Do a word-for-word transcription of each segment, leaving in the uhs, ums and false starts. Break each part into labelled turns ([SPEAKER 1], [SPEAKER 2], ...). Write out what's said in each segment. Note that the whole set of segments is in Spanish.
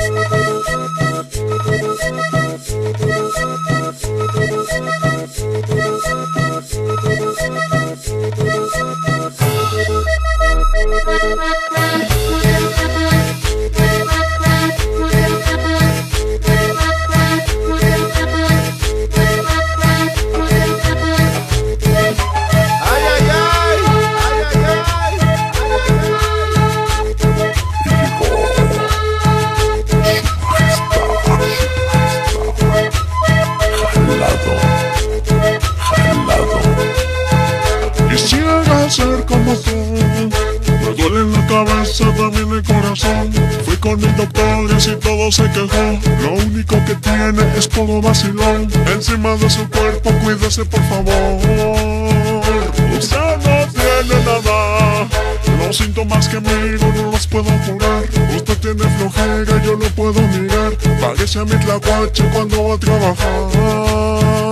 [SPEAKER 1] Ser como tú, me duele en la cabeza, también el corazón. Fui con el doctor y así todo se quejó. Lo único que tiene es puro vacilón. Encima de su cuerpo, cuídese por favor. Usted no tiene nada, los síntomas que miro no los puedo curar. Usted tiene flojera, yo no puedo mirar. Parece a mi tlacuache cuando va a trabajar.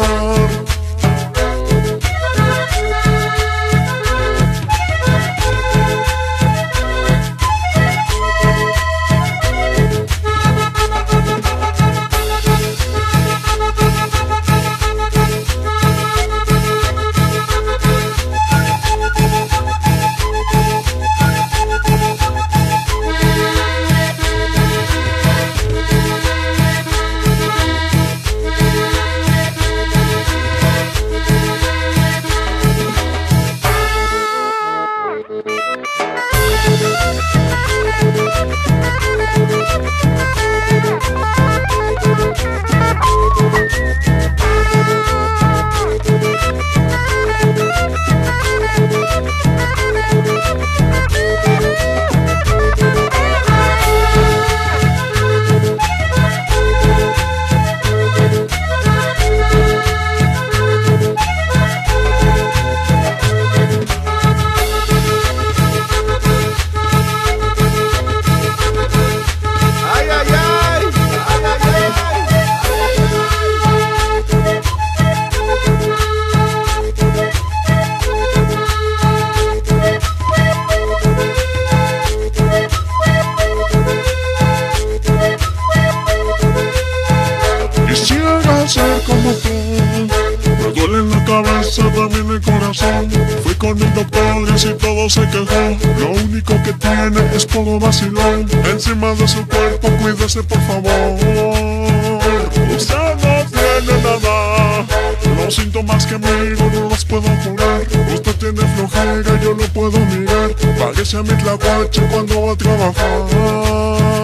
[SPEAKER 1] Ser como tú, me duele en la cabeza, también el corazón. Fui con el doctor y así todo se quejó. Lo único que tiene es puro vacilón. Encima de su cuerpo, cuídese por favor. Usted no tiene nada, los síntomas que miro no los puedo curar. Usted tiene flojera, yo no puedo mirar. Parece a mi tlacuache cuando va a trabajar.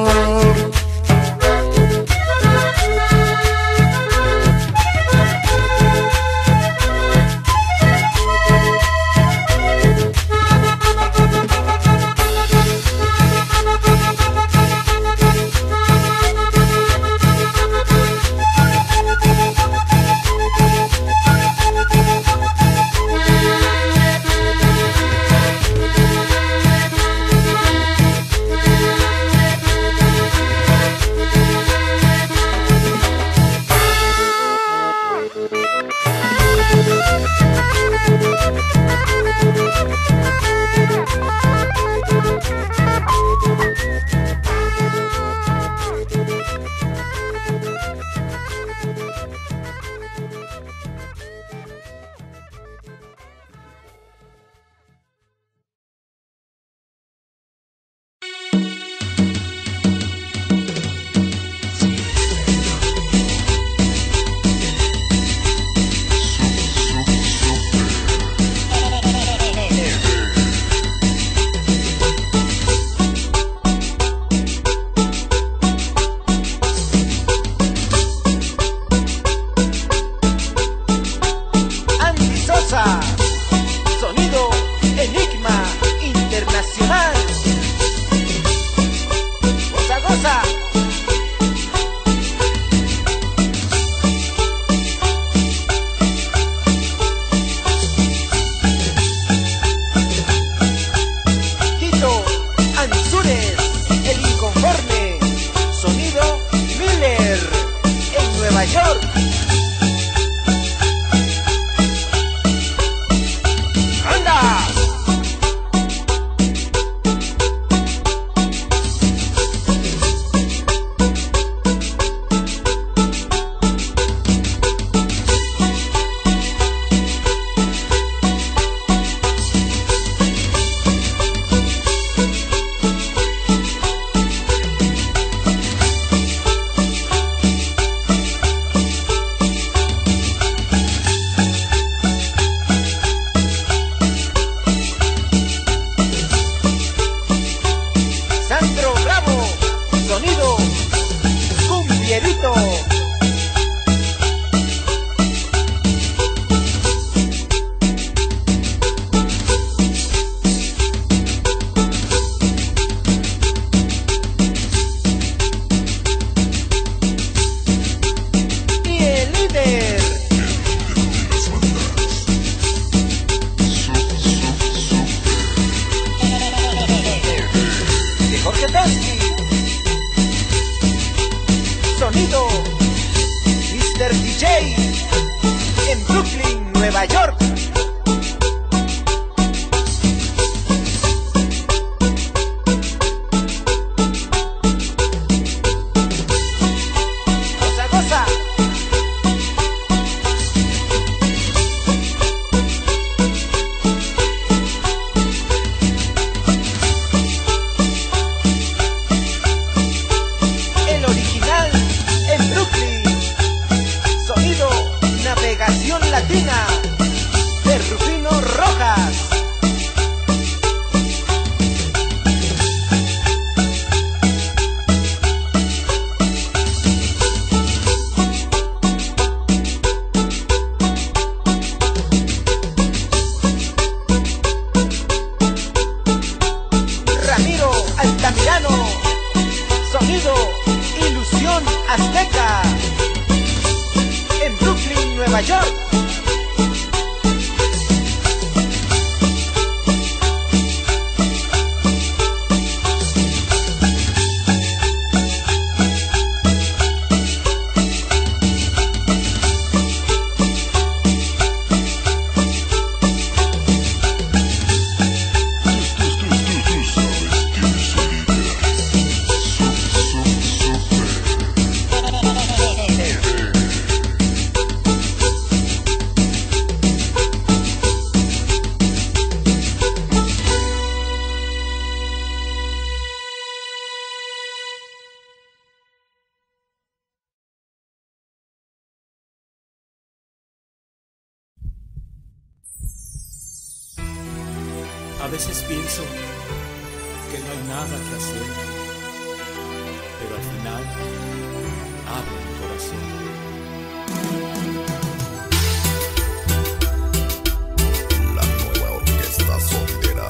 [SPEAKER 2] Orgetowski. Sonido mister D J en Brooklyn, Nueva York. Goza, goza. El original en Brooklyn. Sonido Navegación Latina de Rufino Rojas. Ramiro Altamirano. Sonido Ilusión Azteca en Brooklyn, Nueva York.
[SPEAKER 3] A veces pienso que no hay nada que hacer, pero al final abro mi corazón.
[SPEAKER 4] La nueva orquesta sonidera.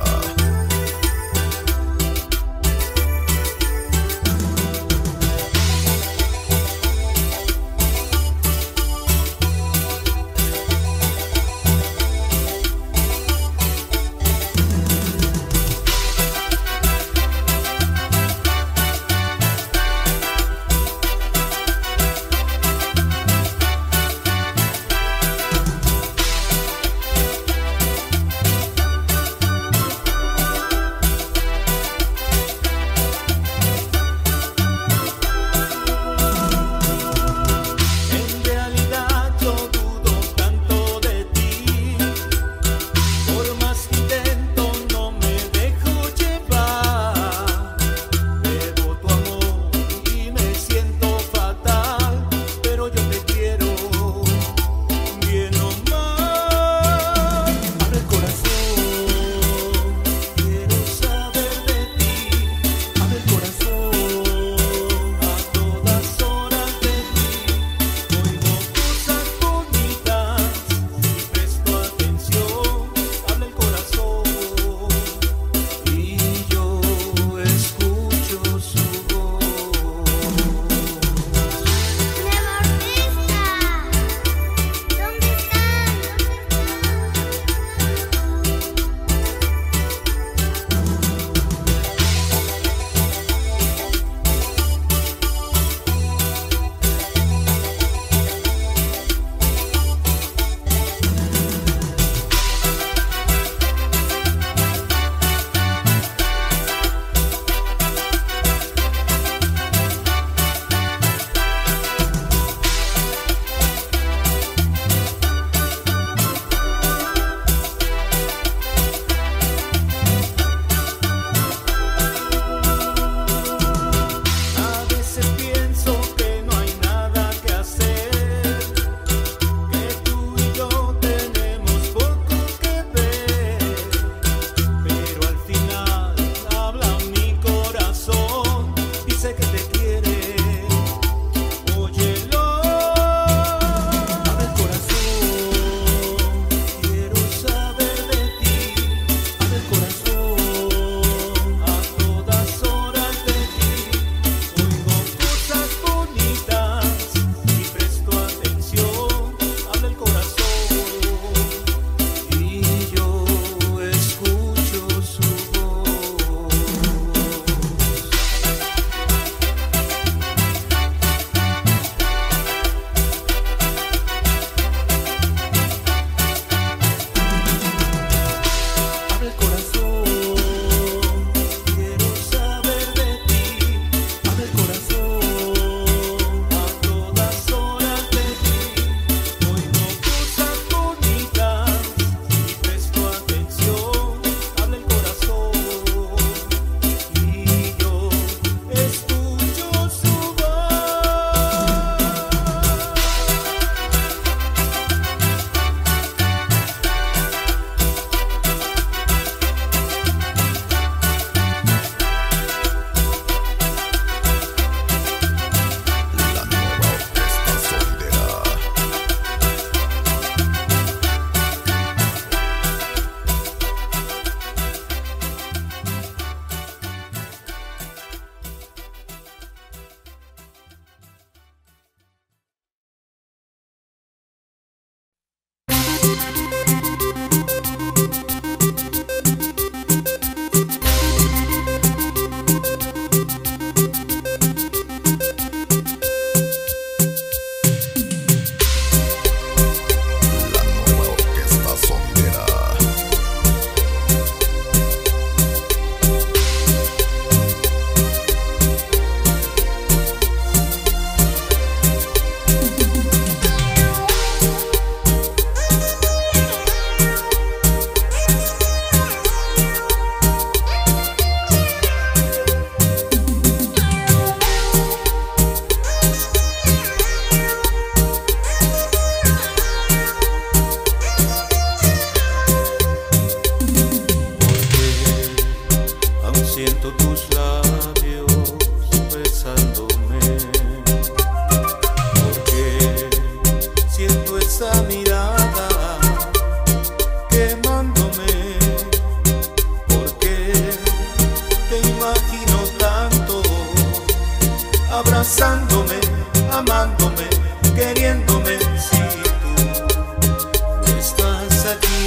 [SPEAKER 5] abrazándome, amándome, queriéndome. Si tú no estás aquí,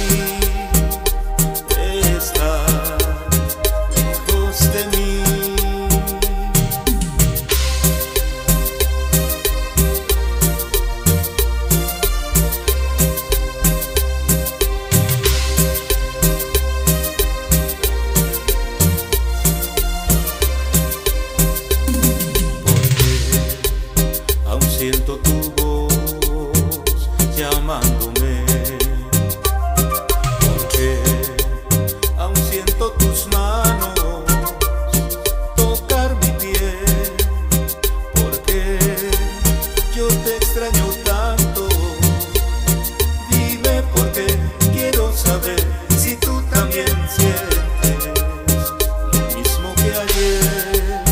[SPEAKER 5] estás lejos de mí. Siento tu voz llamándome, porque aún siento tus manos tocar mi piel, porque yo te extraño tanto. Dime por qué, quiero saber si tú también sientes lo mismo que ayer.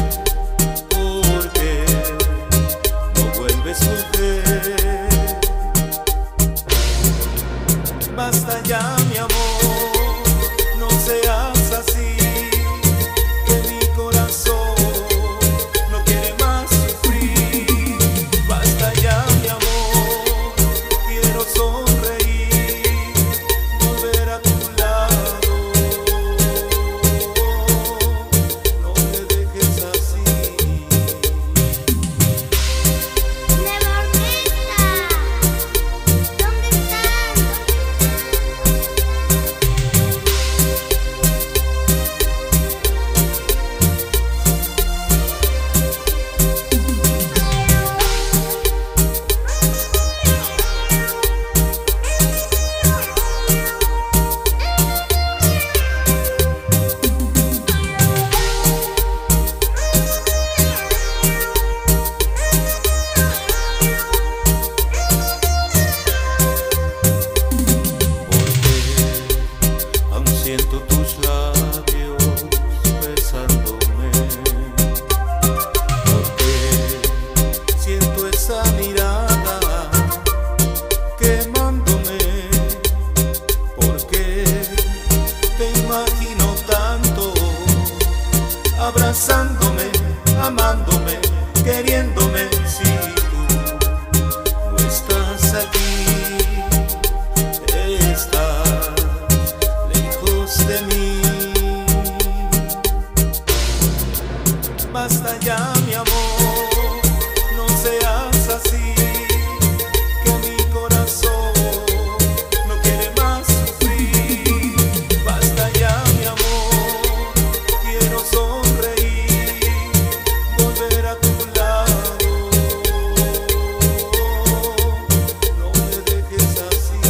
[SPEAKER 5] Basta ya, mi amor, no seas así, que mi corazón no quiere más sufrir. Basta ya, mi amor, quiero sonreír, volver a tu lado. No me dejes así. Siento tus labios besándome, porque siento esa mirada quemándome, porque te imagino tanto abrazándome, amándome, queriéndome. Si tú no estás aquí, estás de mí. Basta ya, mi amor, no seas así, que mi corazón no quiere más sufrir. Basta ya, mi amor, quiero sonreír, volver a tu lado. No me dejes así.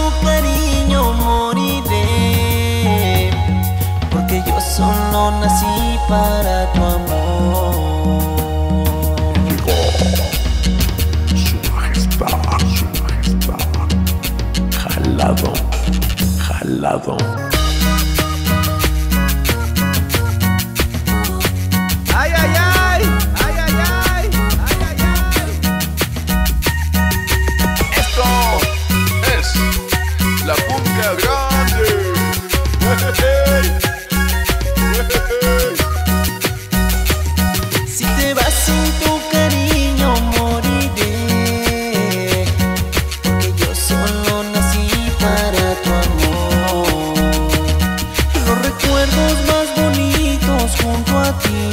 [SPEAKER 6] tu cariño moriré, porque yo solo nací para tu amor.
[SPEAKER 4] Su majestad, su majestad. Jalado, jalado.
[SPEAKER 2] Ay, ay, ay, ay, ay, ay, ay, ay, ay.
[SPEAKER 7] Esto es la cumbia grande.
[SPEAKER 6] Si te vas sin tu cariño moriré, porque yo solo nací para tu amor. Los recuerdos más bonitos junto a ti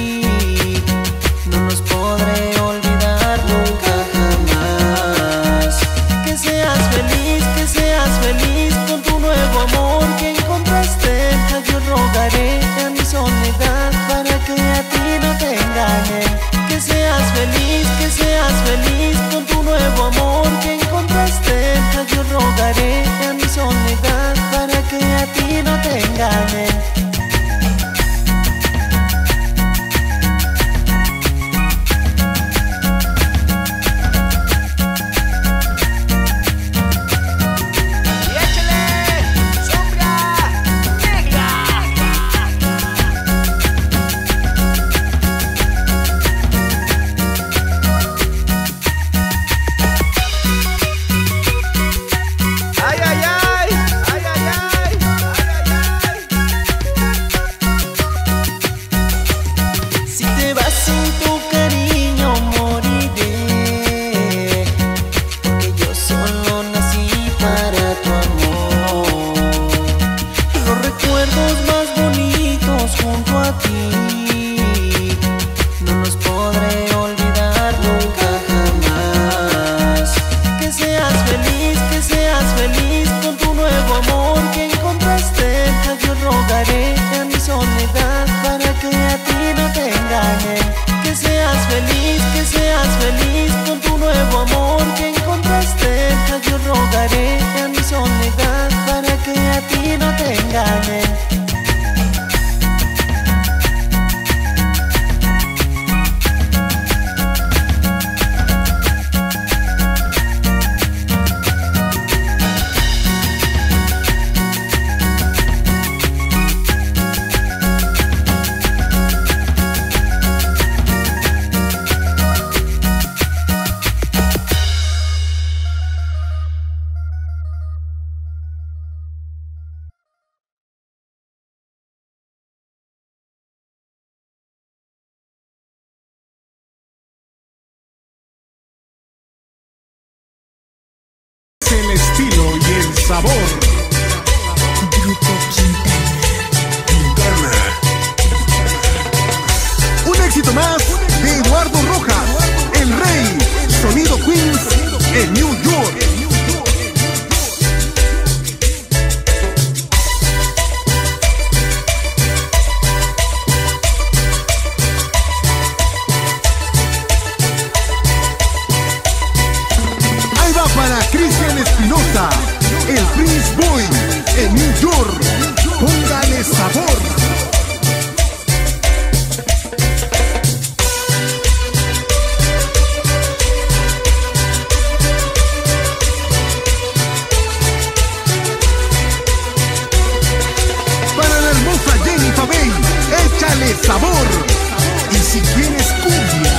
[SPEAKER 6] no los podré olvidar nunca jamás. Que seas feliz, que seas feliz con tu nuevo amor que encontraste. Yo rogaré a mi soledad para que a ti no te engañen. Que seas feliz, que seas feliz con tu nuevo amor que encontraste. Yo rogaré a mi soledad para que a ti no te engañen.
[SPEAKER 2] Y échale sombra negra. Ay, ay, ay, ay, ay, ay, ay, ay, ay.
[SPEAKER 6] Si te vas sin tu cariño moriré, porque yo solo nací para tu amor. Los recuerdos más bonitos junto a ti no los podré olvidar nunca jamás. Que seas feliz, que seas feliz con tu nuevo amor que encontraste. Yo rogaré a mi soledad para que a ti no te engañen. Que seas feliz, que seas feliz con tu nuevo amor que encontraste. Yo rogaré a mi soledad para que a ti no te engañen.
[SPEAKER 8] El estilo y el sabor.
[SPEAKER 9] Grupo Quintana.
[SPEAKER 8] Un éxito más de Eduardo Rojas, el rey, Sonido Queens en New York. Ahí va para Cristian Espinosa, el Prince Boy en New York. Póngale sabor. Para la hermosa Jenny Fabey, échale sabor. Y si quieres cumbia.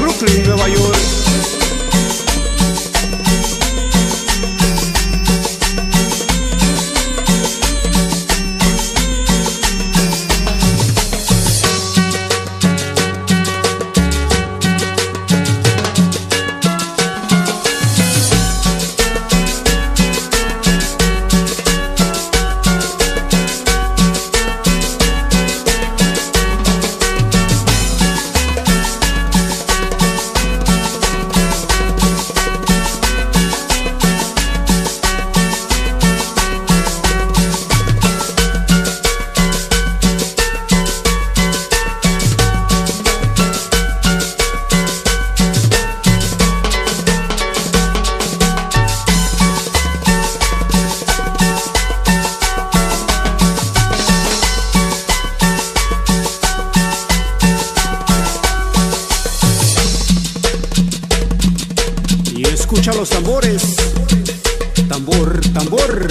[SPEAKER 2] Brooklyn, Nueva York. Escucha los tambores, tambor, tambor.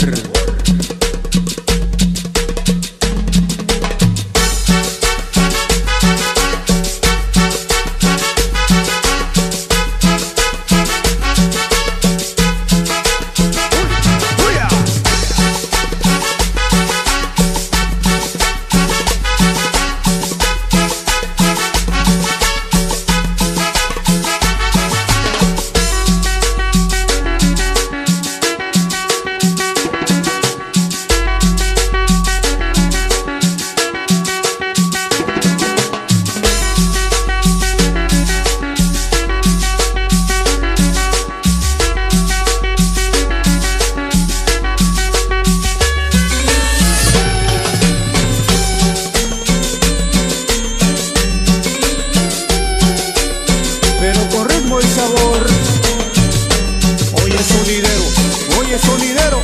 [SPEAKER 2] Sonidero.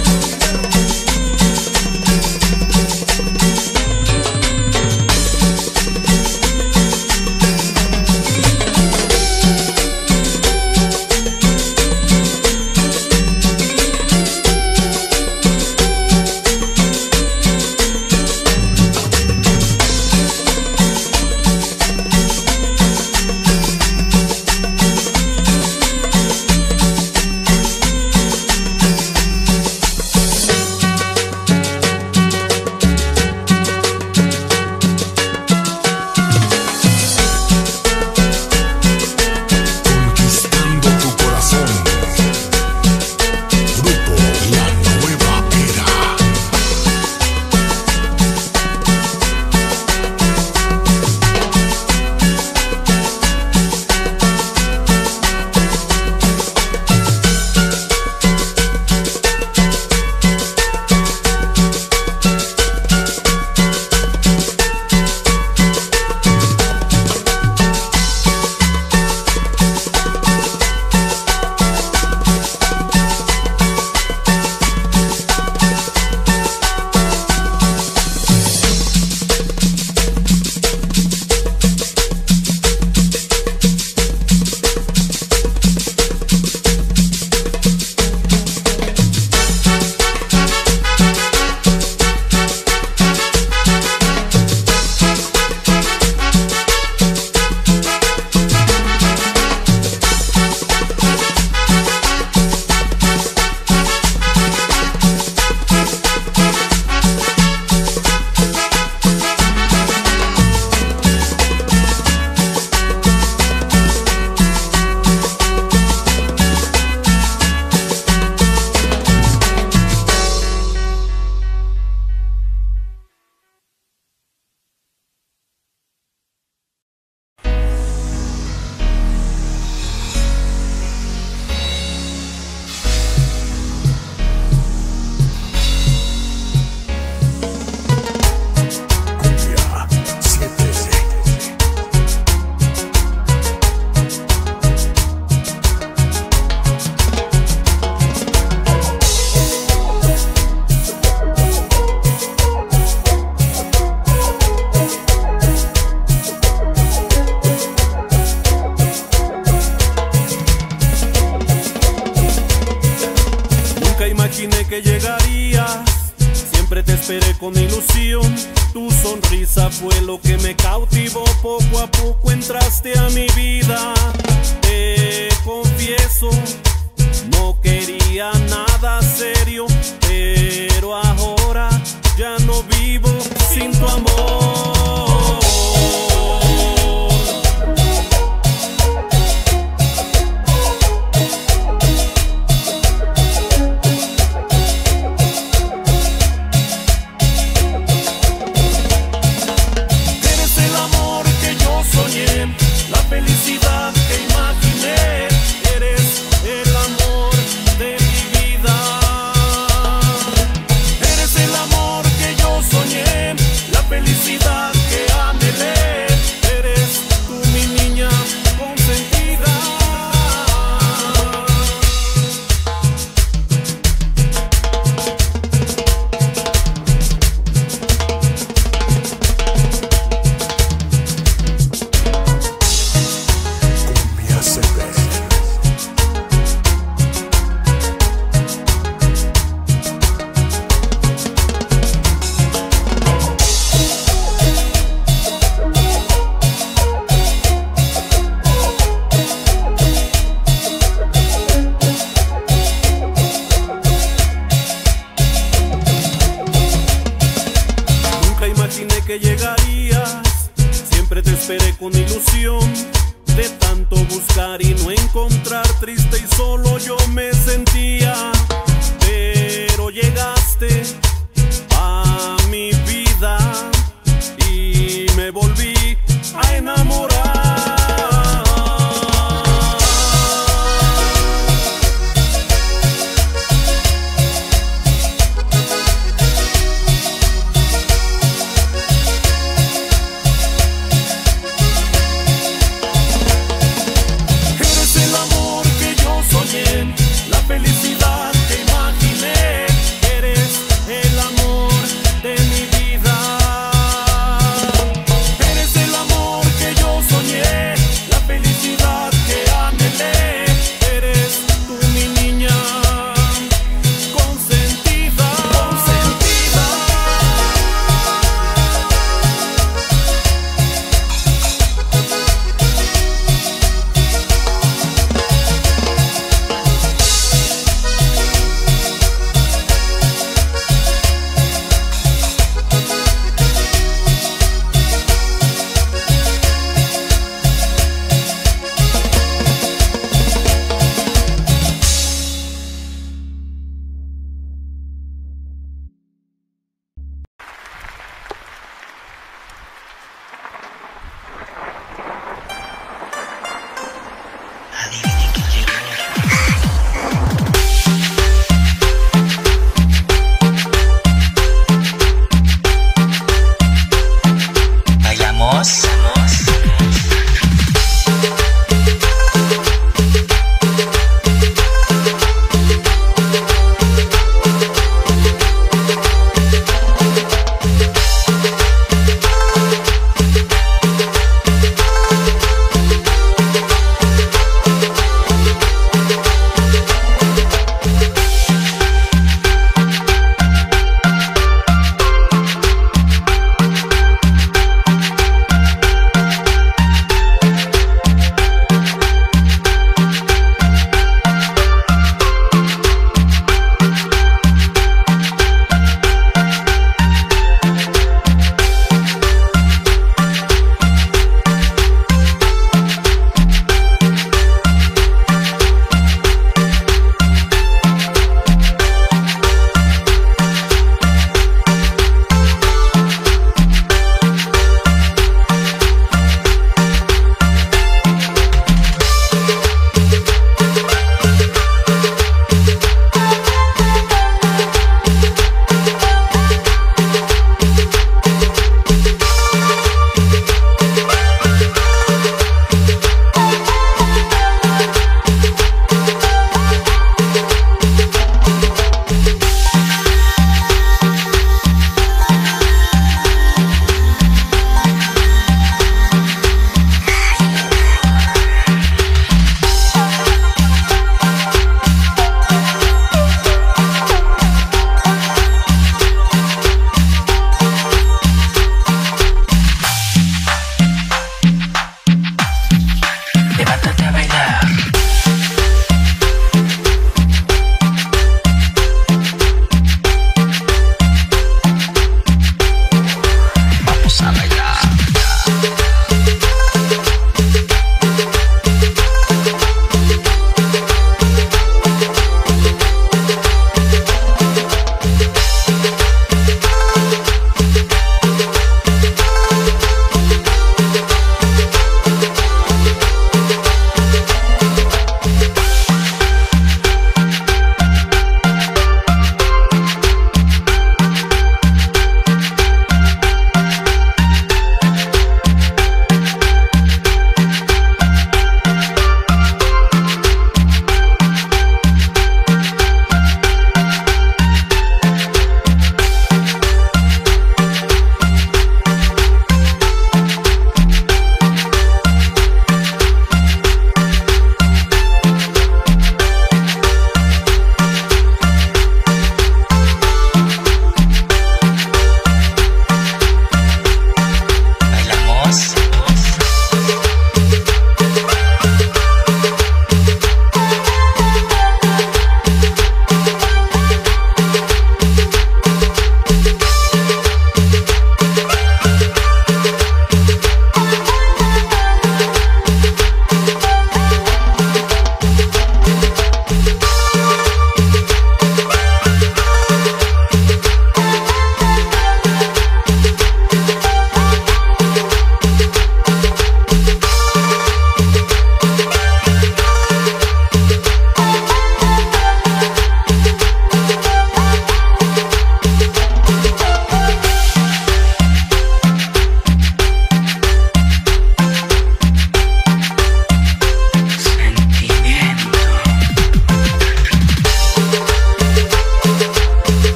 [SPEAKER 10] imaginé que llegarías, siempre te esperé con ilusión. Tu sonrisa fue lo que me cautivó, poco a poco entraste a mi vida. de tanto buscar y no encontrar, triste y solo yo me sentía, pero llegaste a mi vida y me volví a enamorar.
[SPEAKER 5] La felicidad que imaginé, eres el amor de mi vida. Eres el amor que yo soñé.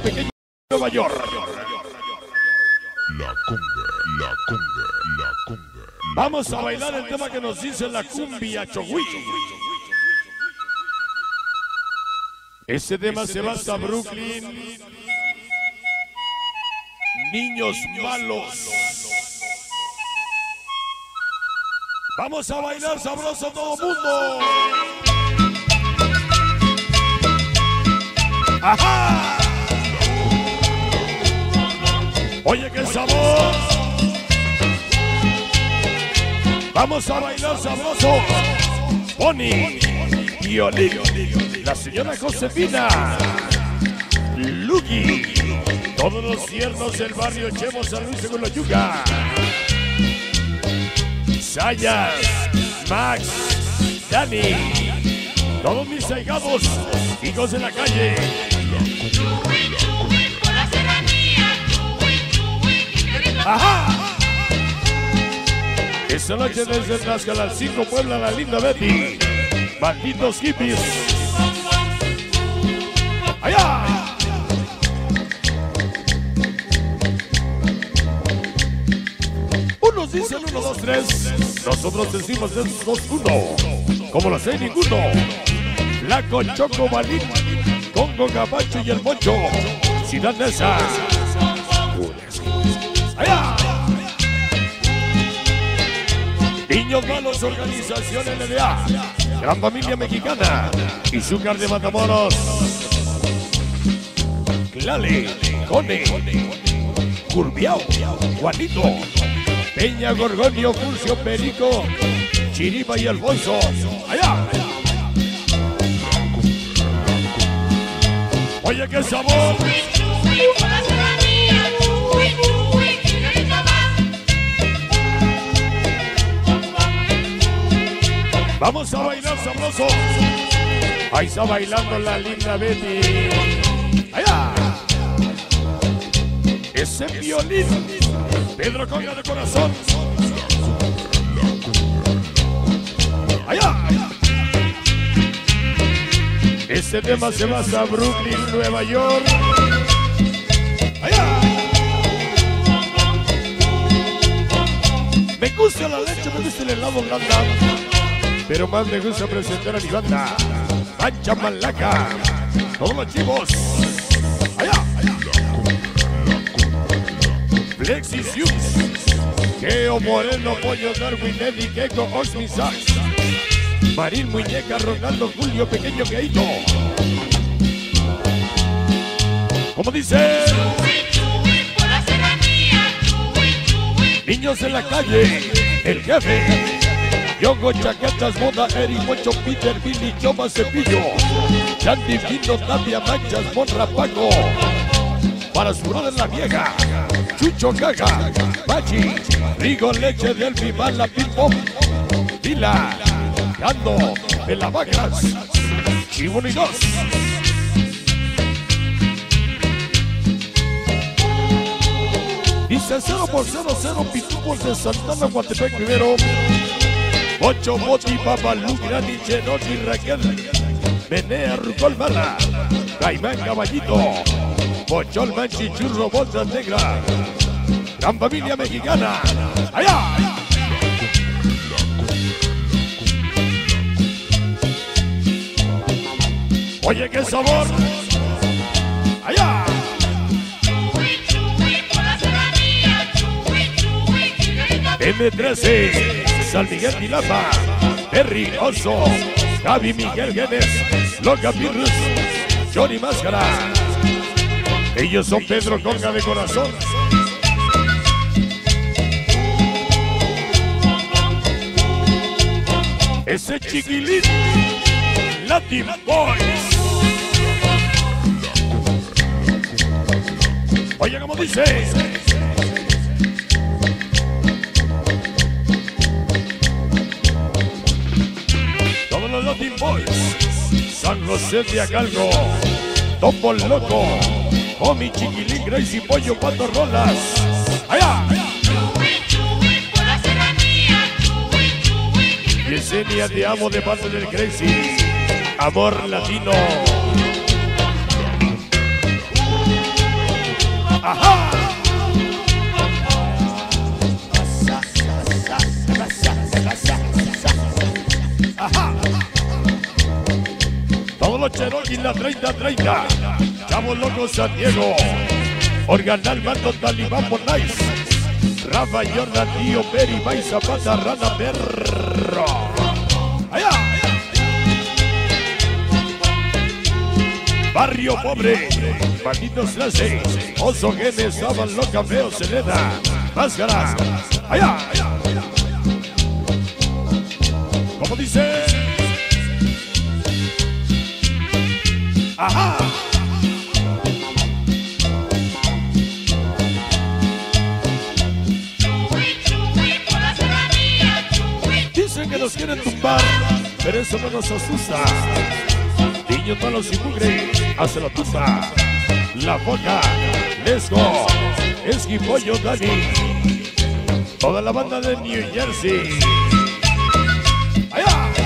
[SPEAKER 11] Pequeño, Nueva York.
[SPEAKER 1] La conga, la conga, la conga.
[SPEAKER 11] Vamos a bailar el tema que nos dice la cumbia Chogui. Ese tema se va hasta Brooklyn. Niños malos. Vamos a bailar sabroso todo mundo. ¡Ajá! Oye, qué sabor. Vamos a bailar sabroso. Bonnie, violín, la señora Josefina, Lugi, todos los tiernos del barrio Chemo San Luis de la Yuca, Sayas, Max, Dani, todos mis ahijados, hijos de la calle. ¡Ajá! Esta noche desde Tlaxcala al cinco Puebla, la linda Betty. Malditos hippies. ¡Allá! Unos dicen uno, dos, tres. Nosotros decimos esos dos, uno. Como lo sé ninguno. Laco, Choco, Balín, Congo, Gabacho y el Mocho. Ciudad Neza. ¡Allá! Niños Malos, Organización L D A, Gran Familia Mexicana, Izúcar de Matamoros, Clale, Cone, Curviao, Juanito, Peña, Gorgonio, Furcio, Perico, Chiripa y Alfonso. ¡Allá! Oye, qué sabor. Vamos a bailar sabroso. Ahí está bailando la linda Betty. ¡Allá! Ese violín. Pedro Conga de corazón. ¡Allá! Este tema se va a Brooklyn, Nueva York. ¡Allá! Me gusta la leche, me gusta el helado blanda. Pero más me gusta presentar a mi banda, Mancha Malaca, todos los chivos. ¡Allá! Flexisius, Geo Moreno, Pollo, Darwin, Eddie, Keiko, Osmi, Sax, Marín, Muñeca, Ronaldo, Julio, Pequeño, Keito. ¿Cómo dice? Niños en la calle, el jefe. Yogo, Chaquetas, Moda, Eri, Mocho, Peter, Billy, Choma, Cepillo, Chandy, Vino, Tapia, Manchas, Monra, Paco, para su brother la vieja, Chucho, Gaga, Bachi, Rigo, Leche, Delphi, Mala, Ping Pong, Vila, Gando, Pelavacas, Chibuno y dos. Dice cero por cero, cero, Pitufos de Santana, Guatepec primero. Ocho, Boti, Babalú, Grani, Chenotti, Raquel, Menea, Rucol, Mala, Caimán, Caballito, Pochol, Manchi, Churro, Bolsas Negra, Gran Familia Mexicana. ¡Allá! Oye, qué sabor. ¡Allá! M trece, San Miguel Tilapa, Perry Oso, Javi Miguel Guedes, Loca Pirrus, Johnny Máscara. Ellos son Pedro Conga de corazón. Ese chiquilín, Latin Boys. Oye, ¿cómo dice? Todos los Latin Boys, San José de Acalco, Topo Loco, Omi, Chiquilín, Gracie, Pollo, Pato, Rolas. ¡Allá! Yesenia, te amo de parte del Crazy. Amor latino. Ajá. Ajá. Todos los Cherokee, la treinta treinta. Chavos Locos San Diego. Organal Mando Talibán Bonais. Rafa Jordan, Tío Peri, May Zapata, Rana Perro. Allá. Barrio Pobre. Malditos Clase. Oso Genes, Saban Loca, Feo, Selena. Máscara. Allá. ¿Cómo dice? Ajá. Dicen que nos quieren tumbar, pero eso no nos asusta. Niños malos y mugre, hace la tumba. La Foca, Lesgo, Esquipollo, Dani. Toda la banda de New Jersey. ¡Allá!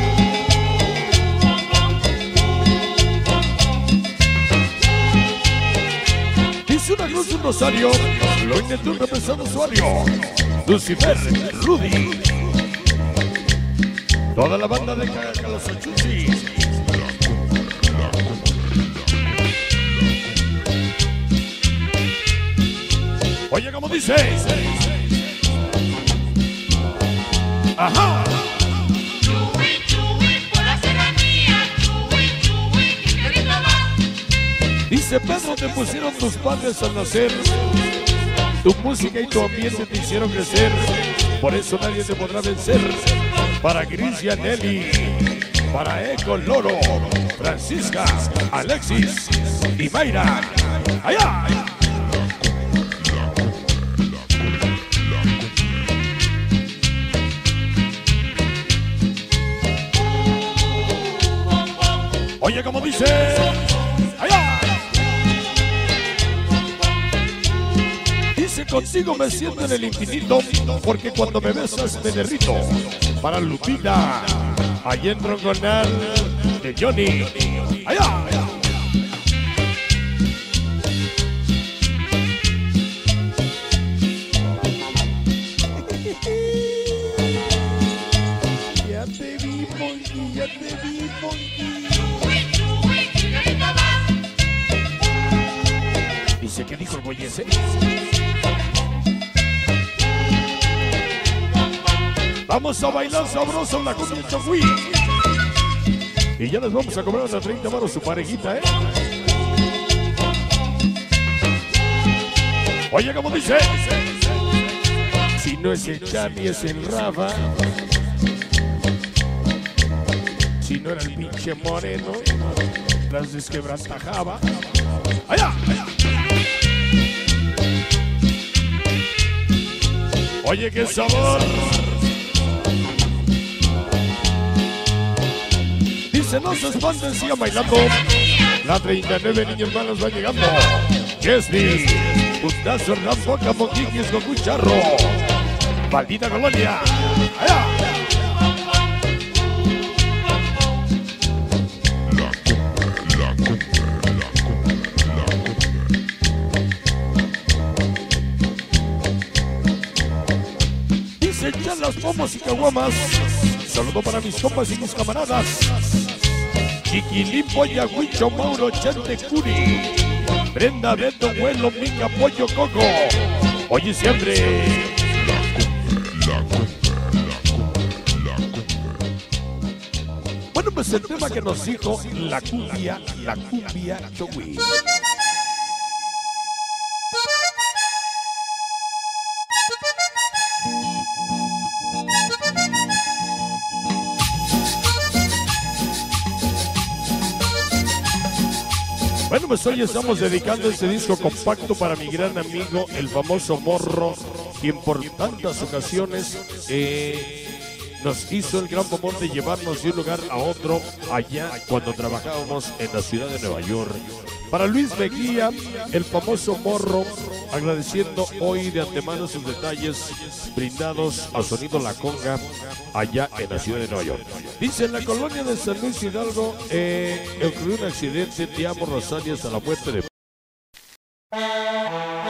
[SPEAKER 11] Dice una cruz, un rosario, lo intentó un represado usuario. Lucifer, Rudy. Toda la banda de Calasachuchi. Oye, como dice. Ajá. Dice Pedro, te pusieron tus padres al nacer. Tu música y tu ambiente te hicieron crecer. Por eso nadie te podrá vencer. Para Cristian Nelly, para Eco Loro, Francisca, Alexis y Mayra. ¡Allá! Oye, como dice, ¡allá! Dice, contigo me siento en el infinito, porque cuando me besas me derrito. Para Lupita, allá en Ronconal de Johnny. ¡Allá! Ya te vi, Monkey, ya te vi, Monkey. Dice, ¿qué dijo el güey ese? Vamos a bailar sabroso en la cumbia Chogui. Y ya les vamos a cobrar a treinta varos su parejita, ¿eh? Oye, como dice. Si no es el Chami, es el Rafa. Si no era el pinche Moreno, las desquebrantajaba. ¡Allá! ¡Allá! Oye, qué sabor. Dice, no se espanten, sigan bailando. La treinta y nueve niños malos van llegando. Chesney, Puntazo, Ramboca, Moquiquis, con Cucharro. Maldita Colonia. ¡Allá! Dice, ya las pomos y caguamas. Saludo para mis compas y mis camaradas. Chiquilín, Polla, Huicho, Mauro, Chente, Curi. Brenda, Beto, Huelo, Mica, Pollo, Coco. Oye, siempre. Bueno, pues el tema que nos dijo la cumbia, la cumbia Chogui. Bueno, pues hoy estamos dedicando este disco compacto para mi gran amigo, el famoso Morro, quien por tantas ocasiones eh, nos hizo el gran favor de llevarnos de un lugar a otro allá cuando trabajábamos en la ciudad de Nueva York. Para Luis Mejía, el famoso Morro, agradeciendo hoy de antemano sus detalles brindados a Sonido La Conga allá en la ciudad de Nueva York. Dice, en la colonia de San Luis Hidalgo eh, ocurrió un accidente, te amo Rosalia, hasta la muerte de...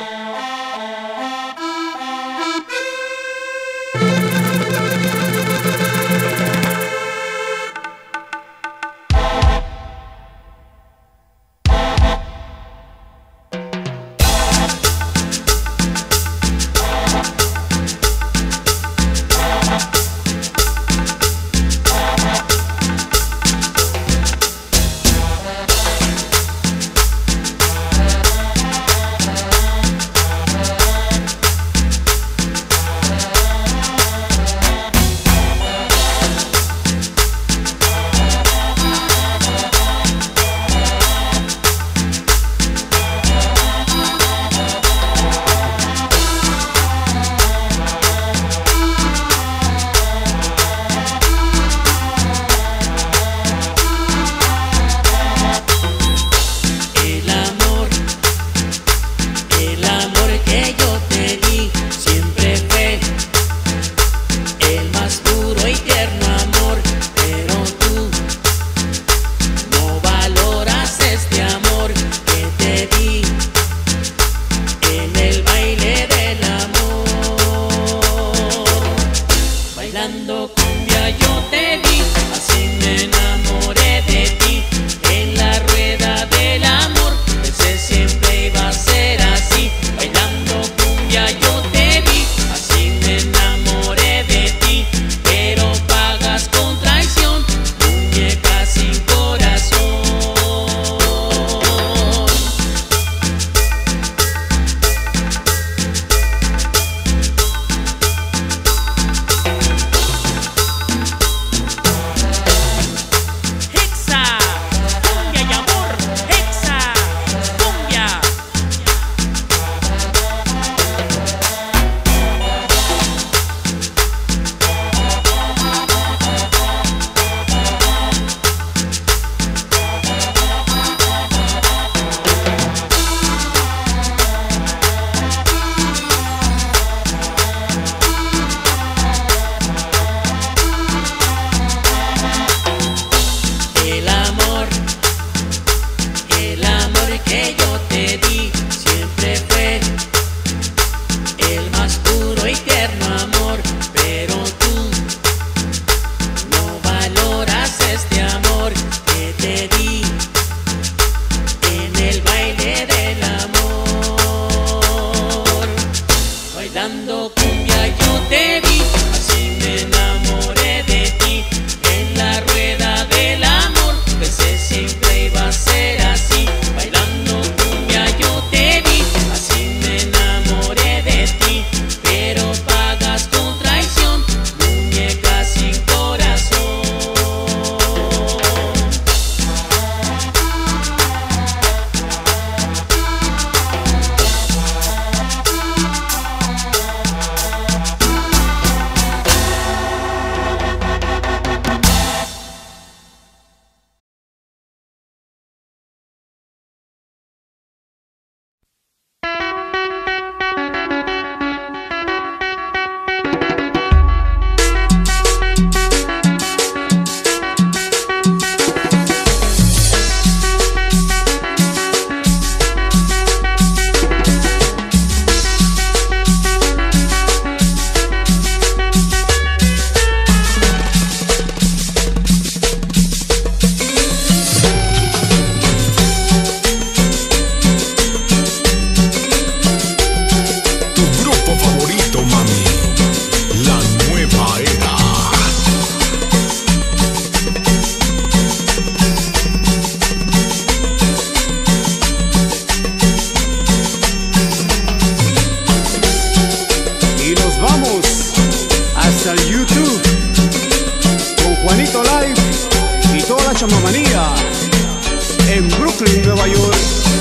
[SPEAKER 12] Pachama Manía en Brooklyn, Nueva York.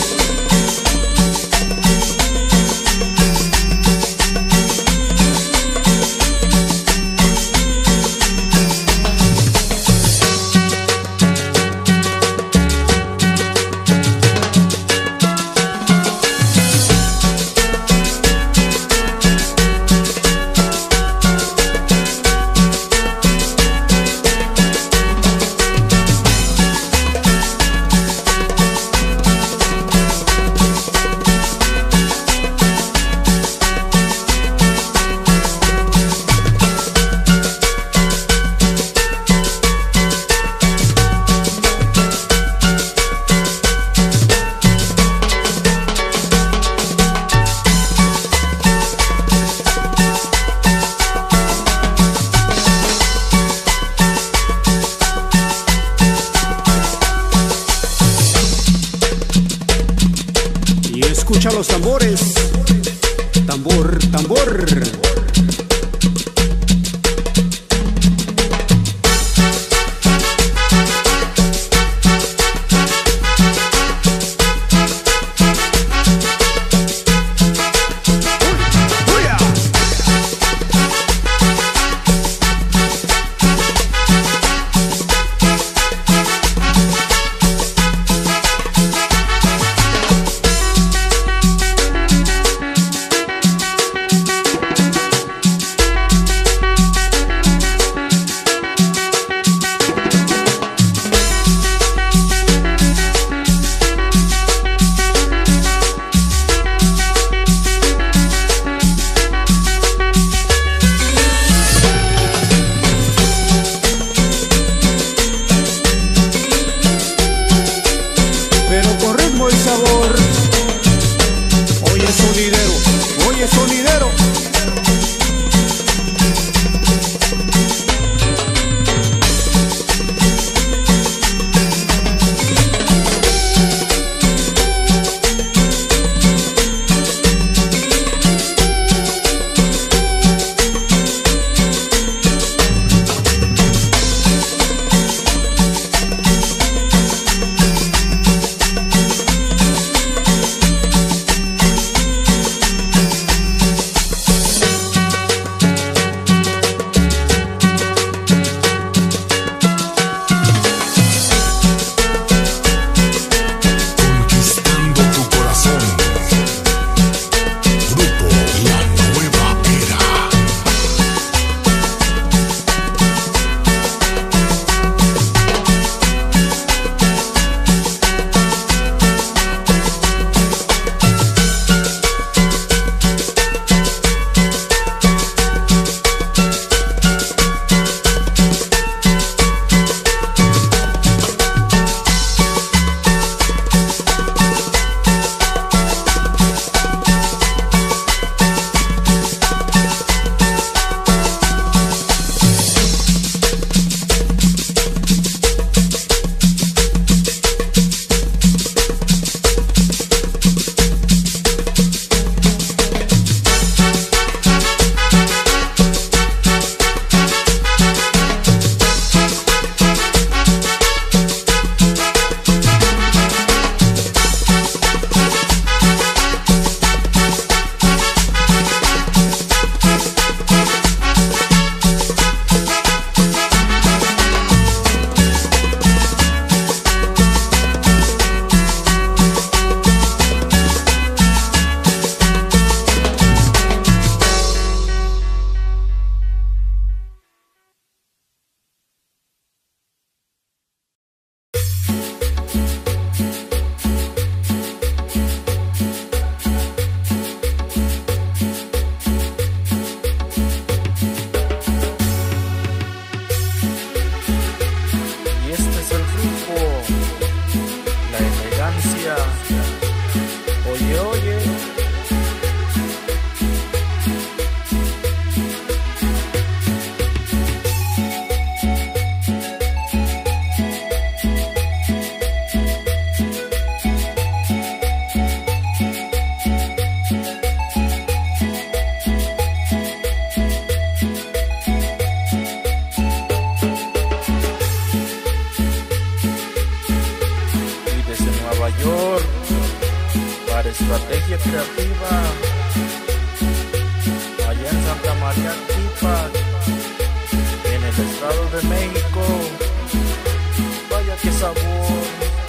[SPEAKER 12] Escucha los tambores, tambor, tambor.
[SPEAKER 13] York para Estrategia Creativa, allá en Santa María Tipac, en el Estado de México. Vaya que sabor.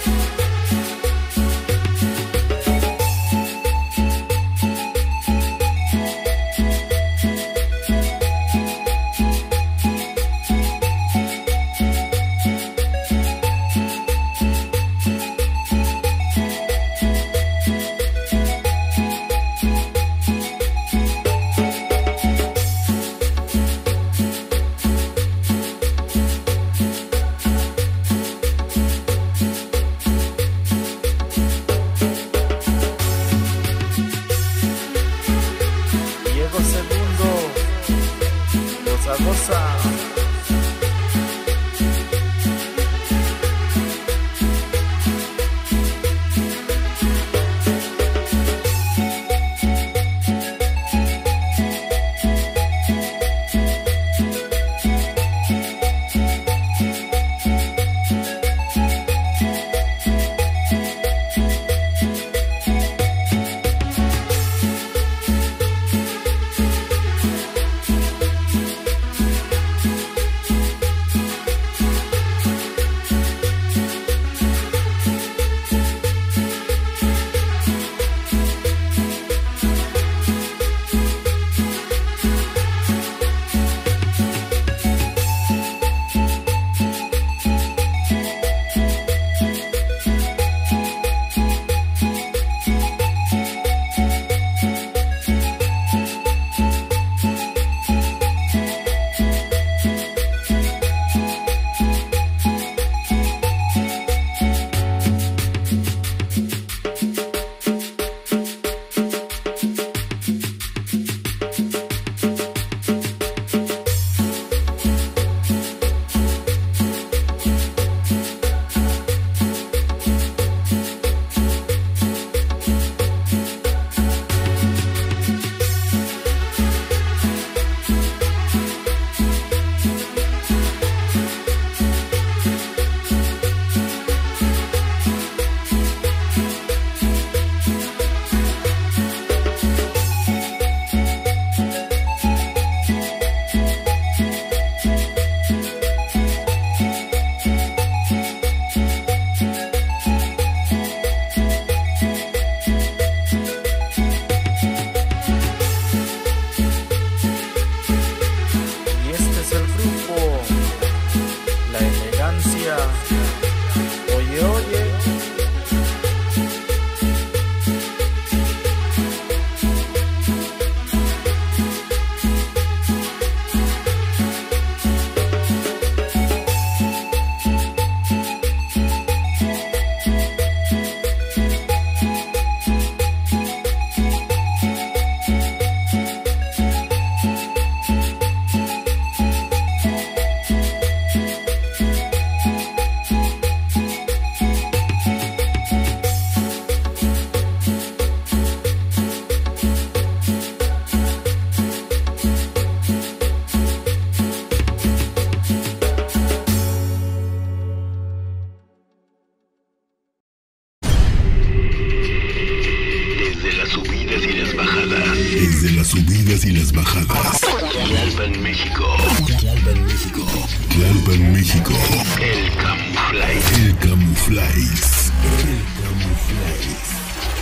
[SPEAKER 14] Desde las subidas y las bajadas. Tlalpan, México. Tlalpan, México. Tlalpan, México. El Camuflaze. El Camuflaze. El Camuflaze.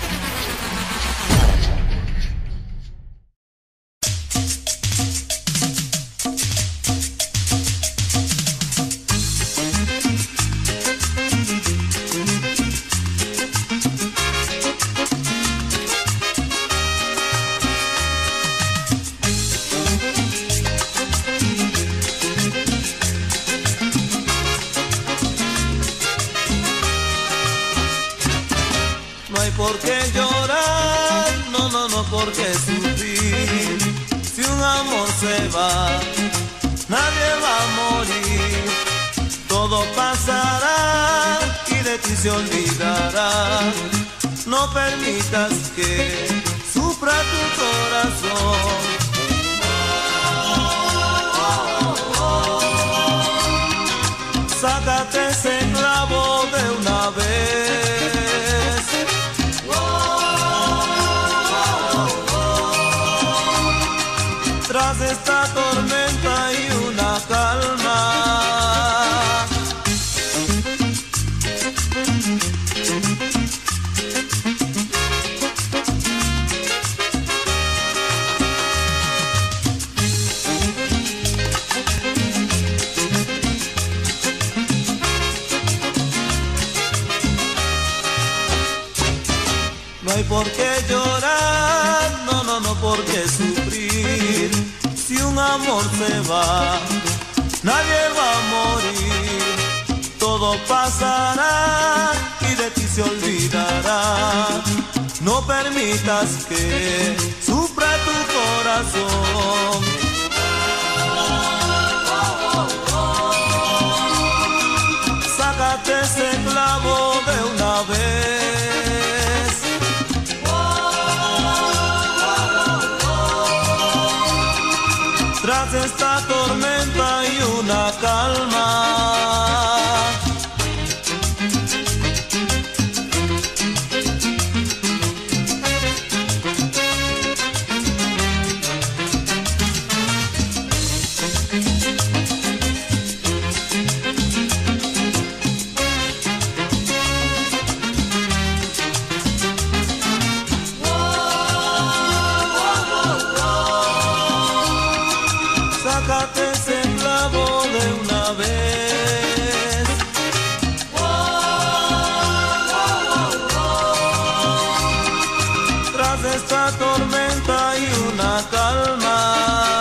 [SPEAKER 6] ¿Por qué llorar? No, no, no, ¿por qué sufrir? Si un amor se va, nadie va a morir. Todo pasará y de ti se olvidará. No permitas que sufra tu corazón. Sácate ese clavo de una vez. No hay por qué llorar, no, no, no por qué sufrir. Si un amor se va, nadie va a morir. Todo pasará y de ti se olvidará. No permitas que sufra tu corazón. Sácate ese clavo de una vez. Tras esta tormenta hay una calma. Sácate ese clavo de una vez. Tras esta tormenta hay una calma.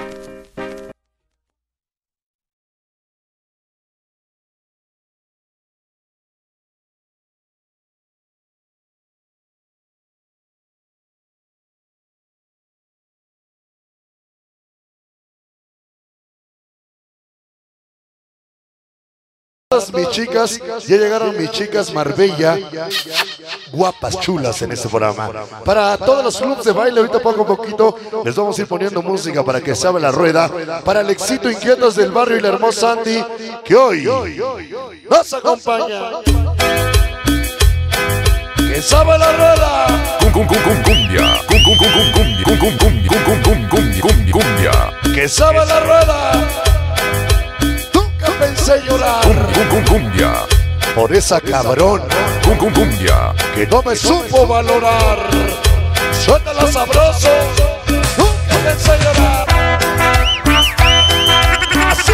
[SPEAKER 15] Mis chicas, ya llegaron mis chicas Marbella, guapas, chulas en este programa. Para todos los clubs de baile, ahorita poco a poquito les vamos a ir poniendo música para que se abra la rueda. Para el éxito inquietos del barrio y la hermosa Andy, que hoy nos acompaña. ¡Que se abra la rueda!
[SPEAKER 14] Cum cum cum cum cumbia, cum cum cum cum cumbia, cum cum cum cum cum cum cumbia, cumbia, cumbia.
[SPEAKER 15] ¡Que se abra la rueda! Pensé llorar
[SPEAKER 14] cum, cum, cum, cumbia.
[SPEAKER 15] Por esa cabrón
[SPEAKER 14] cum, cum, cumbia.
[SPEAKER 15] Que no me supo valorar. Suéltala sabroso. Nunca pensé llorar. Así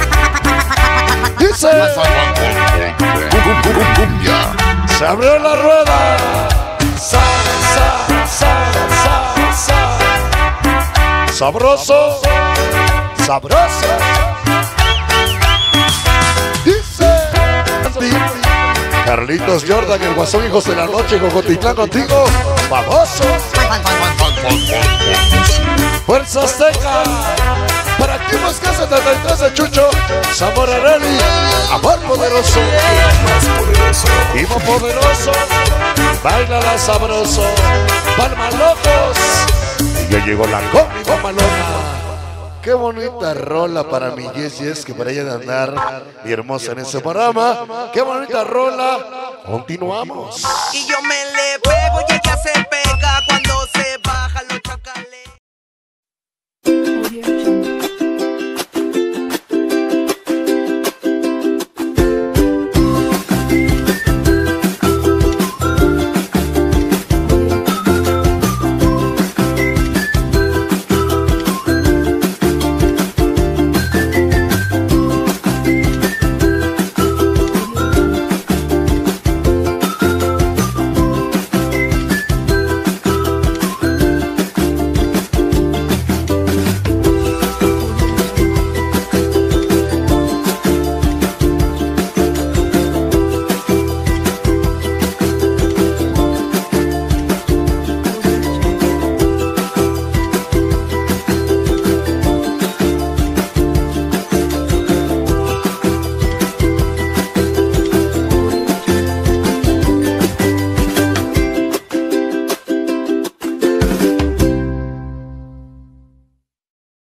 [SPEAKER 15] dice
[SPEAKER 14] cum, cum, cum, cum, cumbia.
[SPEAKER 15] Se abrió la rueda. Sa, sa, sa, sa, sa. Sabroso. Sabroso. Carlitos Jordan, el guasón hijos de la noche, Cocotitlán contigo, famoso. Fuerza Azteca, para activos que setenta y tres de Chucho, Zamora Rally, amor poderoso, Timo poderoso, bailala sabroso, Palma Locos, y ya llegó la combi mamalona. Qué bonita rola para mi Yes Yes, que para ella de andar mi hermosa en ese programa. Qué bonita rola. Continuamos.
[SPEAKER 16] Y yo me le pego y ella se pega cuando se baja los chacales.